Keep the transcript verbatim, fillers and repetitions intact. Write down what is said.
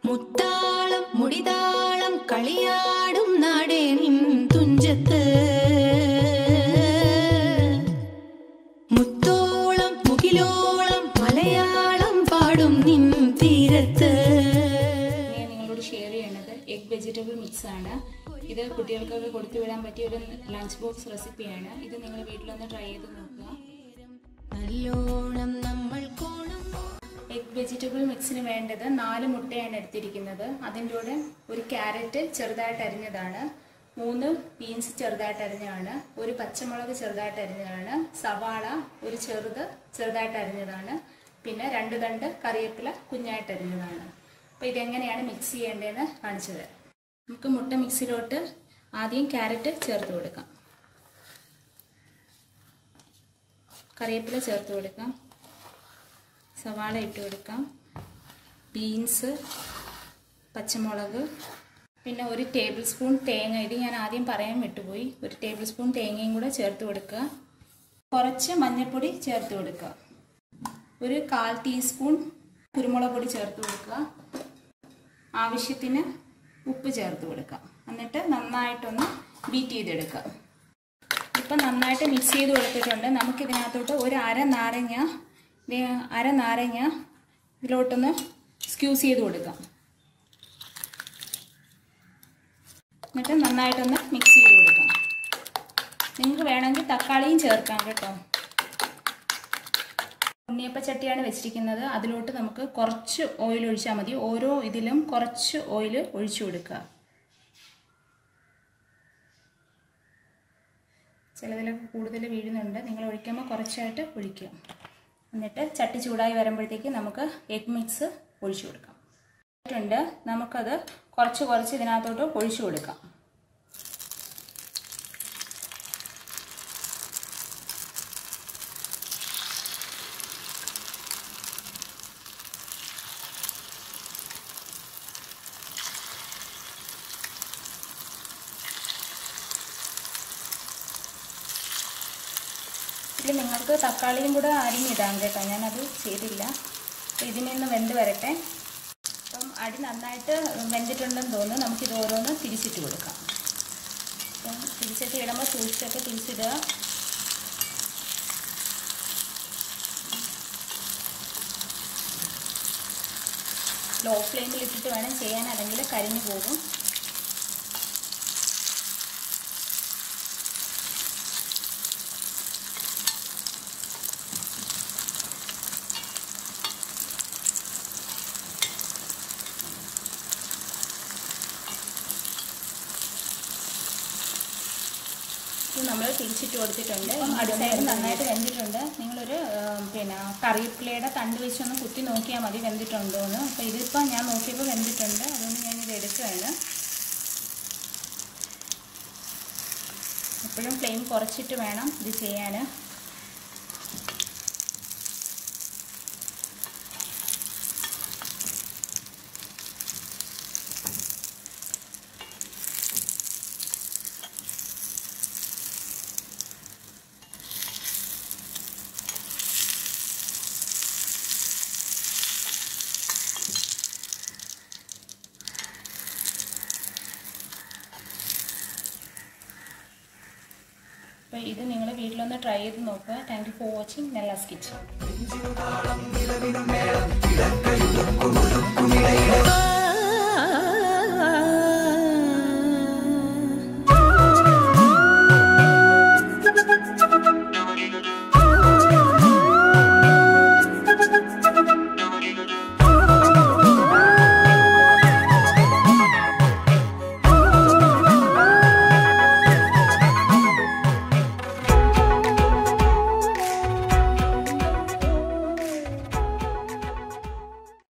മുത്താളം മുടിതാളം കളിയാടും നാടേ നിൻ തുഞ്ചത്ത് മുത്തോളം മുകിലോളം മലയാളം പാടും നിൻ തീരത്ത്. ഞാൻ നിങ്ങളോട് ഷെയർ ചെയ്യണത് എഗ് വെജിറ്റബിൾ മിക്സ് ആണ്. ഇത് കുട്ടികൾക്കൊക്കെ കൊടുത്തു വിടാൻ പറ്റിയ ഒരു ലഞ്ച് ബോക്സ് റെസിപ്പിയാണ്. ഇത് നിങ്ങൾ വീട്ടിലൊന്ന് ട്രൈ ചെയ്ത് നോക്കുക. നല്ലോണം നമ്മൾ കോണം. എഗ് വെജിറ്റബിൾ മിക്സിന് വേണ്ടത് നാല് മുട്ടയാണ് എടുത്തിരിക്കുന്നത്. അതിൻ്റെ കൂടെ ഒരു ക്യാരറ്റ് ചെറുതായിട്ട് അരിഞ്ഞതാണ്, മൂന്ന് ബീൻസ് ചെറുതായിട്ട് അരിഞ്ഞതാണ്, ഒരു പച്ചമുളക് ചെറുതായിട്ട് അരിഞ്ഞതാണ്, സവാള ഒരു ചെറുത് ചെറുതായിട്ട് അരിഞ്ഞതാണ്, പിന്നെ രണ്ട് തണ്ട് കറിവേപ്പില കുഞ്ഞായിട്ട് അരിഞ്ഞതാണ്. അപ്പോൾ ഇതെങ്ങനെയാണ് മിക്സ് ചെയ്യേണ്ടതെന്ന് കാണിച്ചത്. നമുക്ക് മുട്ട മിക്സിലോട്ട് ആദ്യം ക്യാരറ്റ് ചേർത്ത് കൊടുക്കാം, കറിവേപ്പില ചേർത്ത് കൊടുക്കാം, സവാള ഇട്ട് കൊടുക്കാം, ബീൻസ്, പച്ചമുളക്, പിന്നെ ഒരു ടേബിൾ സ്പൂൺ തേങ്ങ. ഇത് ഞാൻ ആദ്യം പറയാൻ വിട്ടുപോയി. ഒരു ടേബിൾ സ്പൂൺ തേങ്ങയും കൂടെ ചേർത്ത് കൊടുക്കുക. കുറച്ച് മഞ്ഞൾപ്പൊടി ചേർത്ത് കൊടുക്കുക. ഒരു കാൽ ടീസ്പൂൺ കുരുമുളക് പൊടി ചേർത്ത് കൊടുക്കുക. ആവശ്യത്തിന് ഉപ്പ് ചേർത്ത് കൊടുക്കുക. എന്നിട്ട് നന്നായിട്ടൊന്ന് ബീറ്റ് ചെയ്തെടുക്കുക. ഇപ്പം നന്നായിട്ട് മിക്സ് ചെയ്ത് കൊടുത്തിട്ടുണ്ട്. നമുക്കിതിനകത്തോട്ട് ഒരു അര നാരങ്ങ അര നാരങ്ങ ഇതിലോട്ടൊന്ന് സ്ക്യൂസ് ചെയ്ത് കൊടുക്കാം. എന്നിട്ട് നന്നായിട്ടൊന്ന് മിക്സ് ചെയ്ത് കൊടുക്കാം. നിങ്ങൾക്ക് വേണമെങ്കിൽ തക്കാളിയും ചേർക്കാം കേട്ടോ. ഉണ്ണിയപ്പച്ചട്ടിയാണ് വെച്ചിരിക്കുന്നത്. അതിലോട്ട് നമുക്ക് കുറച്ച് ഓയിൽ ഒഴിച്ചാൽ മതി. ഓരോ ഇതിലും കുറച്ച് ഓയിൽ ഒഴിച്ചു കൊടുക്കുക. ചിലതിലൊക്കെ കൂടുതൽ വീഴുന്നുണ്ട്. നിങ്ങൾ ഒഴിക്കുമ്പോൾ കുറച്ചായിട്ട് ഒഴിക്കുക. എന്നിട്ട് ചട്ടി ചൂടായി വരുമ്പോഴത്തേക്ക് നമുക്ക് എഗ് മിക്സ് ഒഴിച്ചു കൊടുക്കാം. ണ്ട് നമുക്കത് കുറച്ച് കുറച്ച് ഇതിനകത്തോട്ട് ഒഴിച്ചു കൊടുക്കാം. ഇതിൽ നിങ്ങൾക്ക് തക്കാളിയും കൂടെ അരിഞ്ഞിടാം കേട്ടോ. ഞാനത് ചെയ്തില്ല. അപ്പോൾ ഇതിൽ നിന്ന് വെന്ത് വരട്ടെ. അപ്പം അടി നന്നായിട്ട് വെന്തിട്ടുണ്ടെന്ന് തോന്നുന്നു. നമുക്കിത് ഓരോന്ന് തിരിച്ചിട്ട് കൊടുക്കാം. അപ്പം തിരിച്ചിട്ട് ഇടുമ്പോൾ സൂക്ഷിച്ചൊക്കെ തിരിച്ചിടുക. ലോ ഫ്ലെയിമിൽ ഇട്ടിട്ട് വേണം ചെയ്യാൻ, അല്ലെങ്കിൽ കരിഞ്ഞു പോകും. നമ്മൾ തിരിച്ചിട്ട് കൊടുത്തിട്ടുണ്ട്. അടുത്ത സൈഡ് നന്നായിട്ട് വെന്തിട്ടുണ്ട്. നിങ്ങളൊരു പിന്നെ കറിവേപ്പിലയുടെ തണ്ട് വെച്ചൊന്ന് കുത്തി നോക്കിയാൽ മതി വെന്തിട്ടുണ്ടോ എന്ന്. അപ്പോൾ ഇതിപ്പോൾ ഞാൻ നോക്കിയപ്പോൾ വെന്തിട്ടുണ്ട്. അതുകൊണ്ട് ഞാനിത് എടുക്കുകയാണ്. എപ്പോഴും ഫ്ലെയിം കുറച്ചിട്ട് വേണം ഇത് ചെയ്യാൻ. അപ്പോൾ ഇത് നിങ്ങൾ വീട്ടിലൊന്ന് ട്രൈ ചെയ്ത് നോക്കുക. Thank you for watching Nella's kitchen.